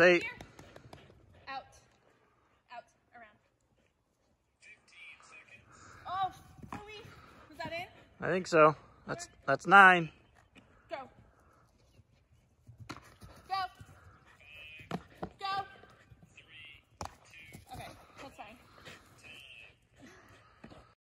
8. Here. Out. Out. Around. 15 seconds. Oh, fully. Was that in? I think so. That's 9.